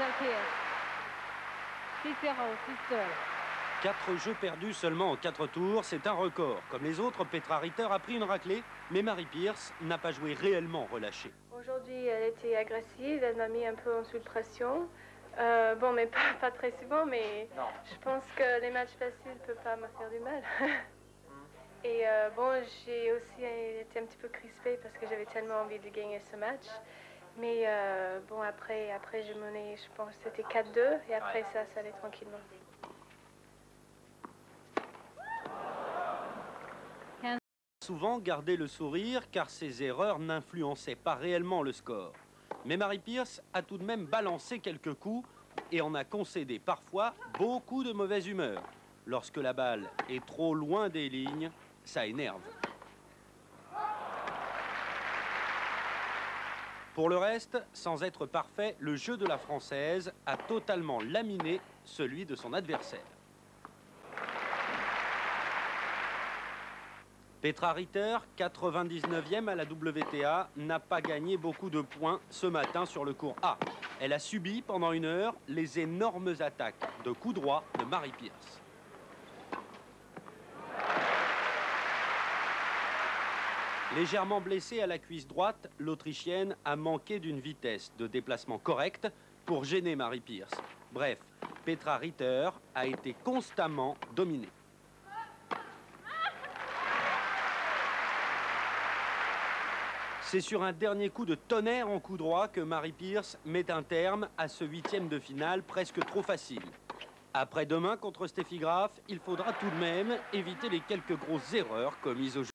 Pierce. 6-0, 6-2. 4 jeux perdus seulement en 4 tours, c'est un record. Comme les autres, Petra Ritter a pris une raclée, mais Mary Pierce n'a pas joué réellement relâchée. Aujourd'hui, elle était agressive, elle m'a mis un peu en sous pression. Bon, mais pas très souvent, mais non. Je pense que les matchs faciles ne peuvent pas me faire du mal. Et bon, j'ai aussi été un petit peu crispée parce que j'avais tellement envie de gagner ce match. Mais bon, après je menais, je pense que c'était 4-2, et après ça allait tranquillement. Souvent garder le sourire car ses erreurs n'influençaient pas réellement le score. Mais Mary Pierce a tout de même balancé quelques coups et en a concédé parfois beaucoup de mauvaise humeur. Lorsque la balle est trop loin des lignes, ça énerve. Pour le reste, sans être parfait, le jeu de la Française a totalement laminé celui de son adversaire. Petra Ritter, 99e à la WTA, n'a pas gagné beaucoup de points ce matin sur le court A. Elle a subi pendant 1 heure les énormes attaques de coups droits de Mary Pierce. Légèrement blessée à la cuisse droite, l'Autrichienne a manqué d'une vitesse de déplacement correcte pour gêner Mary Pierce. Bref, Petra Ritter a été constamment dominée. C'est sur un dernier coup de tonnerre en coup droit que Mary Pierce met un terme à ce 8e de finale presque trop facile. Après demain contre Steffi Graf, il faudra tout de même éviter les quelques grosses erreurs commises aujourd'hui.